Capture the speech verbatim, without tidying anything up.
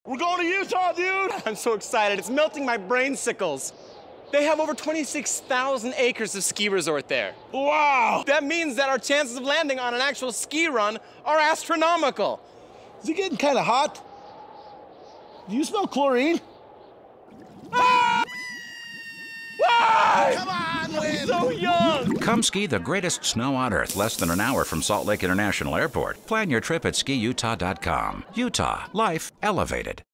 We're going to Utah, dude! I'm so excited. It's melting my brain sickles. They have over twenty-six thousand acres of ski resort there. Wow! That means that our chances of landing on an actual ski run are astronomical. Is it getting kind of hot? Do you smell chlorine? Ah! Why? Come on, I'm so young! Come ski the greatest snow on Earth, less than an hour from Salt Lake International Airport. Plan your trip at ski utah dot com. Utah, life elevated.